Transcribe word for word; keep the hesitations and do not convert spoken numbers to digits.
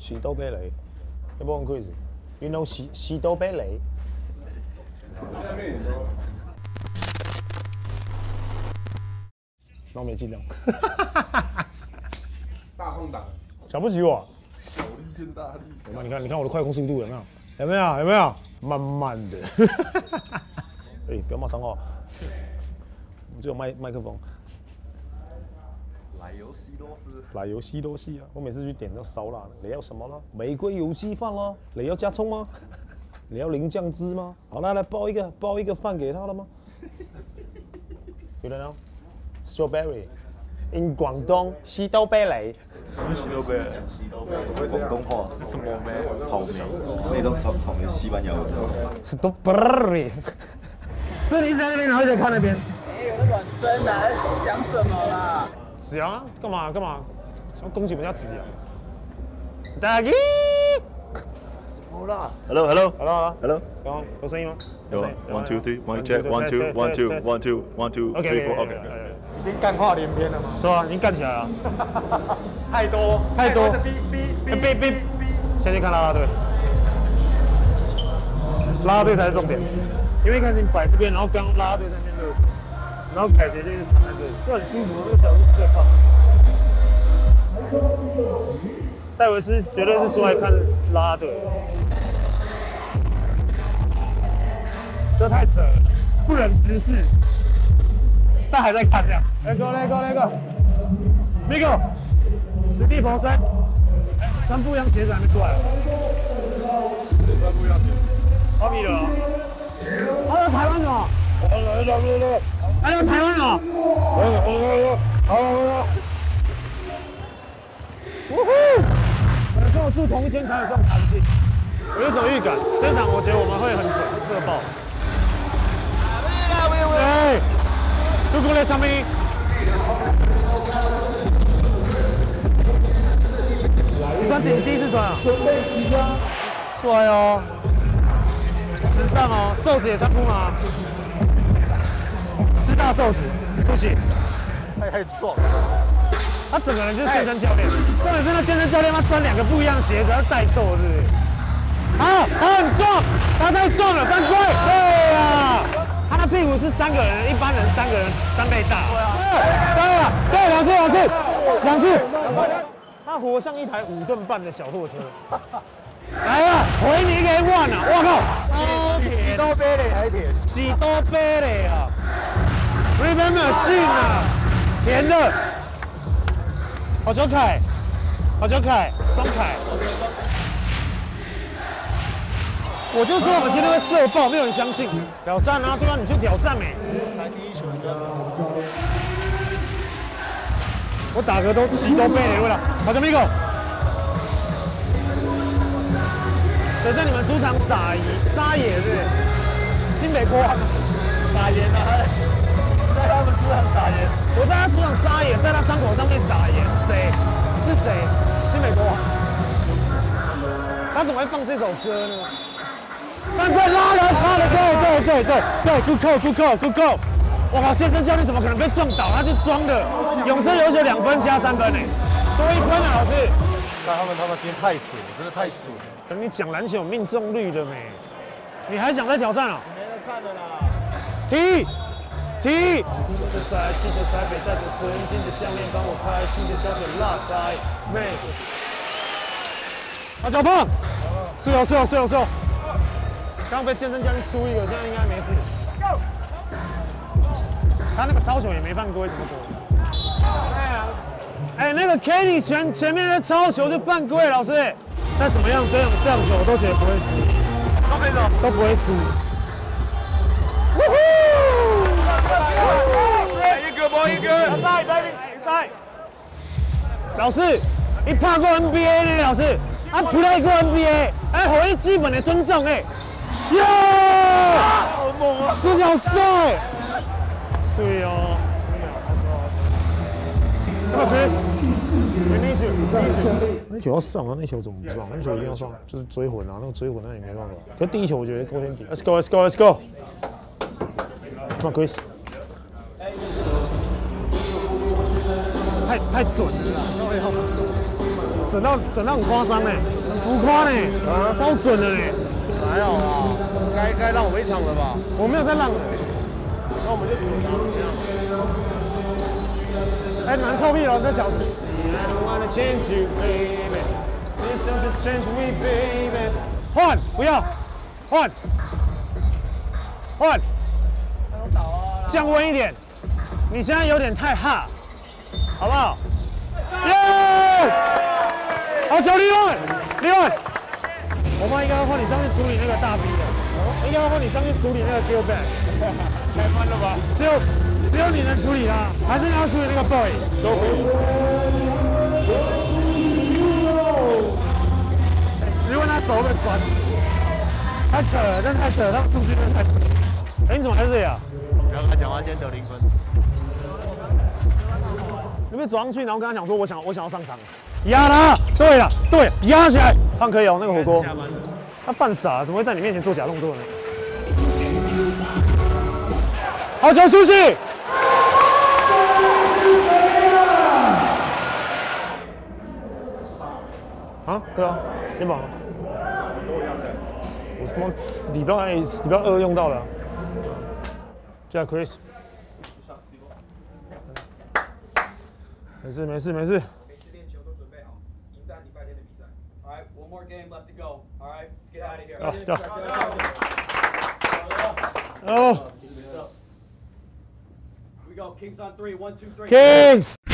喜多贝雷，要不问 quiz？You know 喜喜多贝雷？那我没尽量。 大空档， 瞧不起我？ 小力变大力。 有没有？你看，你看我的快攻速度有没有？有没有？有没有？慢慢的。哎、欸，不要骂脏话。我们只有麦麦克风。 奶油西多士， 奶油西多士啊！我每次去点那烧腊的，你要什么呢？玫瑰油鸡饭啦，你要加葱吗？你要淋酱汁吗？好，那来包一个，包一个饭给他了吗？You don't know? Strawberry. In 广东，西多贝雷。 什么西多贝？西多贝，广东话。什么梅？草莓。那种草草莓，西班牙文。 Strawberry。所以你一直在那边，然后一直看那边。 哎，有那软身的，讲什么啦？ 子阳啊，干嘛干嘛？想恭喜我们家子阳。大吉。 什么啦 ？Hello Hello Hello Hello。 有有声音吗？ 有。One two three one check one two one two one two one two three four OK。 已经干话连篇了吗？ 对啊，已经干起来了。 太多太多。 哔哔哔哔哔哔。先去看啦啦队。啦啦队才是重点，因为一开始你摆这边，然后刚啦啦队在那边热身，然后凯杰就是躺在这里，就很舒服，那个角度是最棒的。戴维斯绝对是出来看啦啦队，这太扯了，不忍直视，但还在看这样。Let go, let go, let go. Migo， 史蒂佛三，三不一样鞋子还没出来。 三不一样鞋。 好米了。还有台湾的。来来来来来，还有台湾的。好好好。呜呼！跟我住同一间才有这种弹性。我有种预感，这场我觉得我们会很准，射爆。哎，如果在上面。你穿顶第一次穿啊？帅哦，时尚哦，瘦子也穿布吗？师大瘦子，出去。 太太壮。 他整个人就是健身教练，重点是那健身教练他穿两个不一样的鞋子，他代瘦是不是？啊，他很壮，他太壮了，犯规！对呀，他的屁股是三个人，一般人三个人三倍大。对啊，对，两次，两次，两次。他活像一台五吨半的小货车。来了，回你给万啊！我靠， 比喜多贝雷还甜， 喜多贝雷啊 ！Remember 信啊，甜的。好球凯，好球凯，双凯。我就说我们今天会射爆，没有人相信。挑战啊，对啊，你去挑战没？ 才第一球就。 我打嗝都喜多贝雷了，好球 Migo。谁在你们主场撒野？撒野是不是？新北国王撒盐啊！在他们主场撒盐。 我在他主场撒野，在他伤口上面撒盐。谁？是谁？新美国王。他怎么会放这首歌呢？犯规拉人，拉人，对对对对对 ，good call good call good call。我靠，健身教练怎么可能被撞倒？他是装的。勇士有球两分加三分呢，多一分啊，老师。 但他们他们今天太准，真的太准。 等你讲篮球有命中率的没？你还想再挑战啊？ 没人看的啦。 踢！踢！是在记得台北带着纯金的项链帮我拍新的胶卷辣仔妹。好脚碰！是哦是哦是哦是哦。刚被健身教练出一个，现在应该没事。他那个超球也没犯规，怎么躲？哎，那个 Kenny 前前面的超球就犯规，老师。再怎么样，这样这样球我都觉得不会输， 都没走， 都不会输。呜呼！ 一个包一个，比赛比赛。 老师，你拍过 N B A 呢？老师，啊，不来过 N B A， 哎，给伊基本的尊重哎。耶！ 好猛啊！ 出脚帅，水哦。那么 Chris， 你球，那球要上啊，那球怎么不上？那球一定要上，就是追魂啊，那个追魂那也没办法。可是第一球我觉得够天敌。Let's go, let's go, let's go. Come on, Chris. 太太准了啦！ 准到准到很夸张哎，很浮夸呢，啊，超准的呢。 还好啦，该该让我们一场了吧？ 我没有在让的。 那我们就准他怎么样？ 哎，蛮臭屁了，这小子。换，不要，换，换，降温一点。你现在有点太哈，好不好？耶！好球，利润，利润。我妈应该要换你上去处理那个大 B 的，应该要换你上去处理那个 Q back。开翻了吧？只有只有你能处理它，还是你要处理那个 boy 都可以。如果他手会酸，太扯了，真的太扯了，他们出去真的太扯。哎，你怎么在这里啊？ 不要跟他讲话，今天得零分。 你没走上去，然后跟他讲说，我想我想要上场，压他，对了，对，压起来，胖可以哦，那个火锅。他犯傻，怎么会在你面前做假动作呢？好球出去！啊，对啊，肩膀。我他妈礼拜礼拜二用到了、啊。叫 Chris。没事没事没事。 每次练球都准备好，迎战礼拜天的比赛。All right, one more game left to go. All right, let's get out of here. 啊，走。哦。 We go Kings on three. One, two, three. Kings.